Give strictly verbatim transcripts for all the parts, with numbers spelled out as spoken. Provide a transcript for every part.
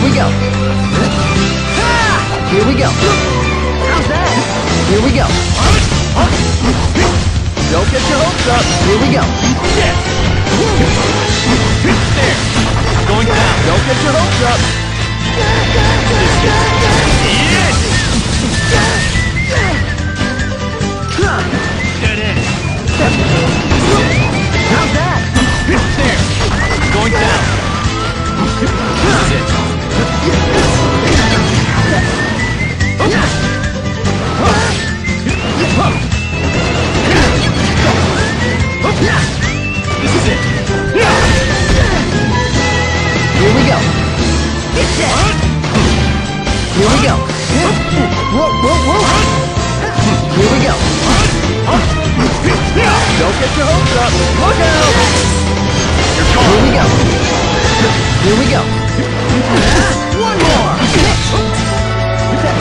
we go. Here we go. How's that? Here we go. Don't get your hopes up. Here we go. Yes. There. Going down. Don't get your hopes up. Yes. Dead end. How's that? There. Going down. This is it. This is it. Here we go. Here we go. Whoa, whoa, whoa. Here we go. Don't get your hopes up. Look out. Here we go. Here we go. One more. There.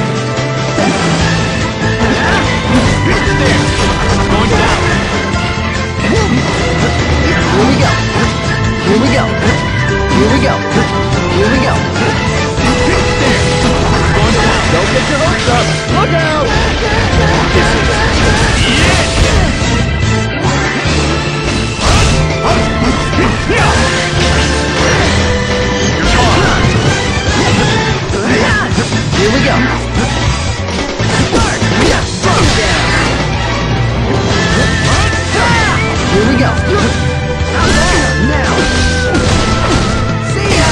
Going down. Here we go. Here we go. Here we go. Here we go. There. Going down. Don't get your hopes up. Look out. This is it. Yes. Here we go. Here we go. Now. See ya.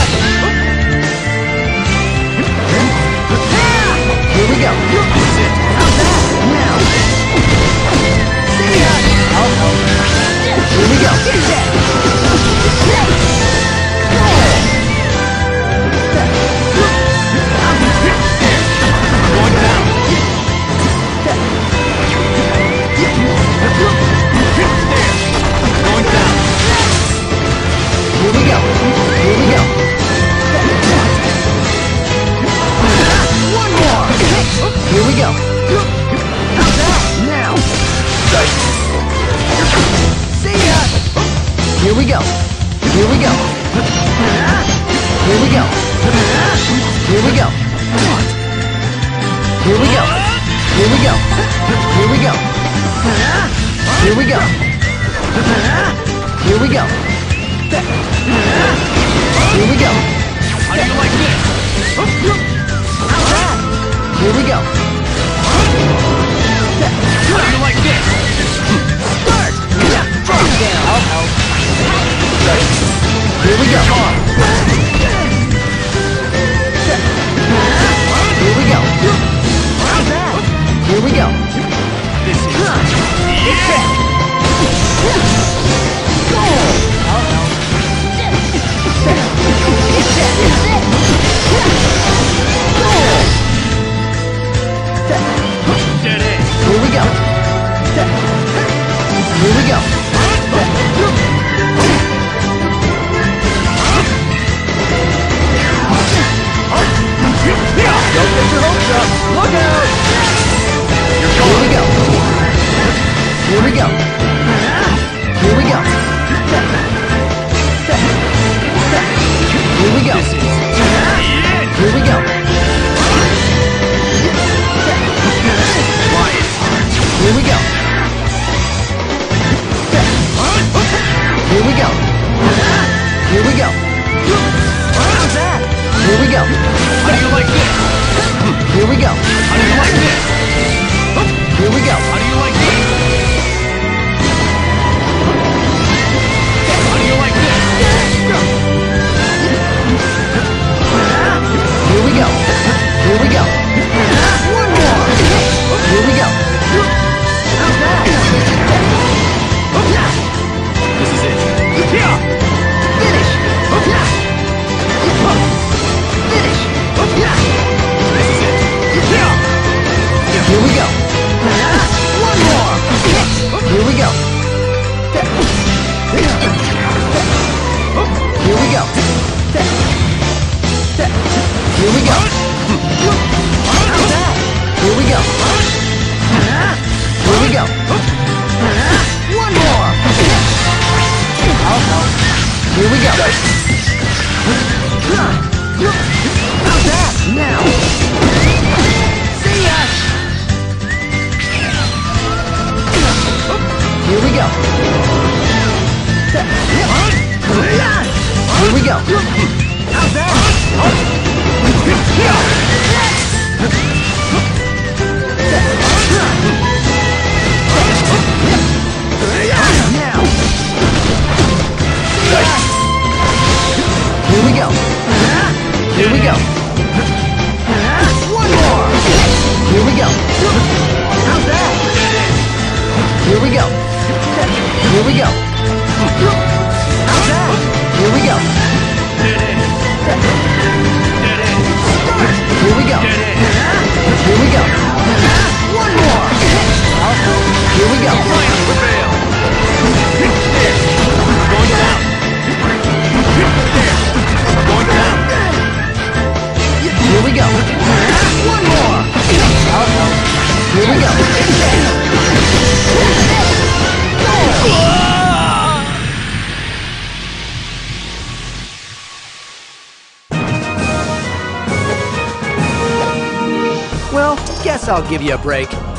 Here we go. This is it. Now. See ya. Here we go. Going down. There. Going down. Here we go. Here we go. One more. Here we go. Now. See ya. Here we go. Here we go. Here we go. Here we go. Here we go. Here we go. Here we go. Here we go. Here we go. Here we go. How do you like this? Here we go. How do you like this? Start. Drop down. Here we go. Here we go. Here we go. This is yeah. Go. Dead end. Here we go. Here we go. Don't get your hopes up. Look out. Here we go. Here we go. Here we go. Here we go. This is yeah. Here we go. Quiet. Here we go. Here we go. Here we go. Here we go. How do you like this? Here we go. How do you like this? Here we go. How do you like this? How do you like this? Here we go. Here we go. One more. Here we go. This is it. Finish. Finish. This is it. Here we go. One more. Here we go. Here we go. Here we go. Here we go. Here we go. One more. Here we go. Here we go. Here we go. One more. Here we go. How's that? Here we go. Here we go. How's that? Here we go. Here we go. Here we go. One more. Here we go. Plans prevail. Going down. Going down. Here we go. One more. Here we go. Well, guess I'll give you a break.